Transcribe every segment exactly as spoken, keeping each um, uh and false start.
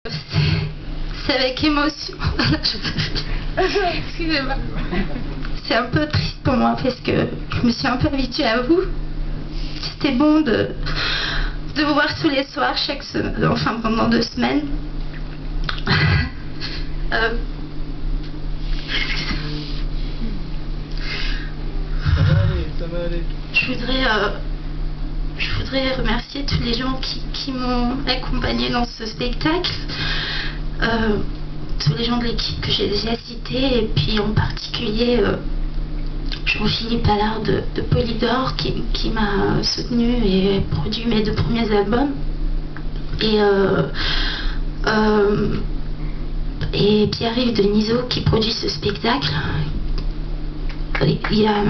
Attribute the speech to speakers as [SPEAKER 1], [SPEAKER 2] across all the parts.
[SPEAKER 1] C'est avec émotion. Excusez-moi. C'est un peu triste pour moi parce que je me suis un peu habituée à vous. C'était bon de, de vous voir tous les soirs, chaque semaine, enfin pendant deux semaines. euh...
[SPEAKER 2] Ça va aller, ça va aller.
[SPEAKER 1] Je voudrais, euh, je voudrais remercier tous les gens qui, qui m'ont accompagné dans ce spectacle. Euh, tous les gens de l'équipe que j'ai déjà cités, et puis en particulier euh, Jean-Philippe Allard de, de Polydor qui, qui m'a soutenu et produit mes deux premiers albums. Et, euh, euh, et Pierre-Yves Denisot qui produit ce spectacle. Il y a...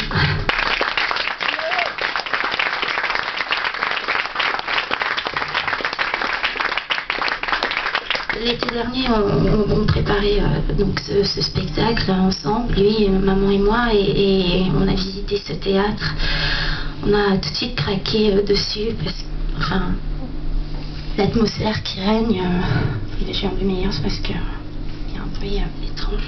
[SPEAKER 1] L'été dernier, on, on, on préparait euh, donc ce, ce spectacle ensemble, lui, maman et moi, et, et on a visité ce théâtre. On a tout de suite craqué euh, dessus, parce que, enfin, l'atmosphère qui règne, euh, j'ai envie de meilleur parce qu'il y a un bruit euh, étrange.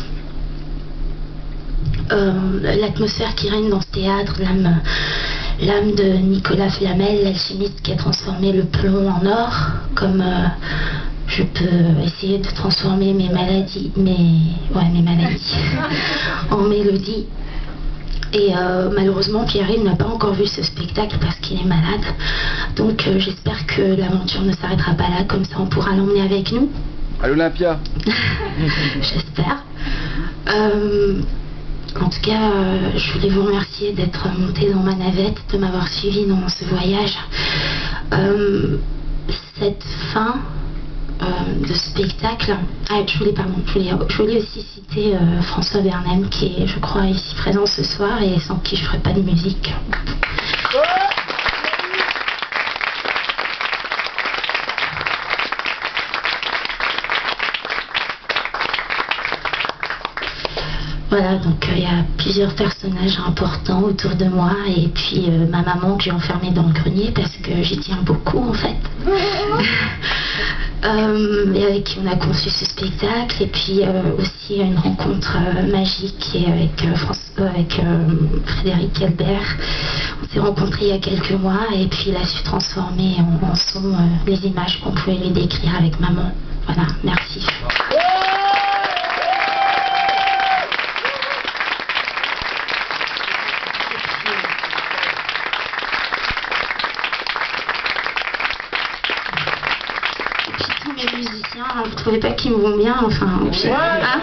[SPEAKER 1] Euh, l'atmosphère qui règne dans ce théâtre, l'âme, l'âme de Nicolas Flamel, l'alchimiste qui a transformé le plomb en or, comme euh, je peux essayer de transformer mes maladies, mes, ouais, mes maladies en mélodies. Et euh, malheureusement, Pierre-Yves n'a pas encore vu ce spectacle parce qu'il est malade. Donc euh, j'espère que l'aventure ne s'arrêtera pas là, comme ça on pourra l'emmener avec nous.
[SPEAKER 2] À l'Olympia.
[SPEAKER 1] J'espère. Euh, En tout cas, euh, je voulais vous remercier d'être monté dans ma navette, de m'avoir suivi dans ce voyage. Euh, cette fin euh, de spectacle, ah, je voulais, pardon, je voulais, je voulais aussi citer euh, François Bernem, qui est, je crois, ici présent ce soir et sans qui je ne ferais pas de musique. Voilà, donc il euh, y a plusieurs personnages importants autour de moi et puis euh, ma maman que j'ai enfermée dans le grenier parce que j'y tiens beaucoup en fait. euh, et avec qui on a conçu ce spectacle, et puis euh, aussi une rencontre euh, magique et avec, euh, François, avec euh, Frédéric Albert. On s'est rencontrés il y a quelques mois et puis il a su transformer en, en son euh, les images qu'on pouvait lui décrire avec maman. Voilà, merci. Les musiciens, vous ne trouvez pas qu'ils me vont bien, enfin, au pire. Hein?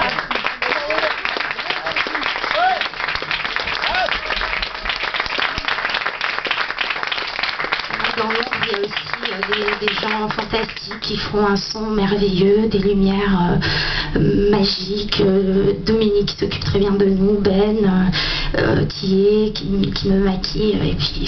[SPEAKER 1] Dans l'ombre, il y a aussi des, des gens fantastiques qui font un son merveilleux, des lumières euh, magiques. Euh, Dominique qui s'occupe très bien de nous, Ben, euh, Thier qui, qui me maquille, et puis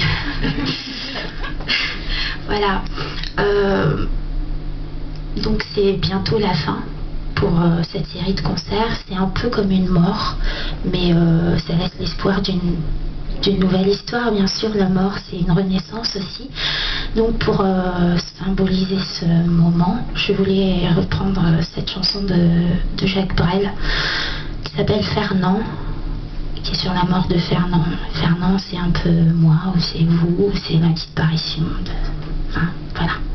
[SPEAKER 1] voilà. Euh, Donc c'est bientôt la fin pour euh, cette série de concerts. C'est un peu comme une mort, mais euh, ça laisse l'espoir d'une d'une nouvelle histoire. Bien sûr, la mort, c'est une renaissance aussi. Donc pour euh, symboliser ce moment, je voulais reprendre cette chanson de, de Jacques Brel qui s'appelle Fernand, qui est sur la mort de Fernand. Fernand, c'est un peu moi, ou c'est vous, ou c'est ma disparition. De... Enfin, voilà.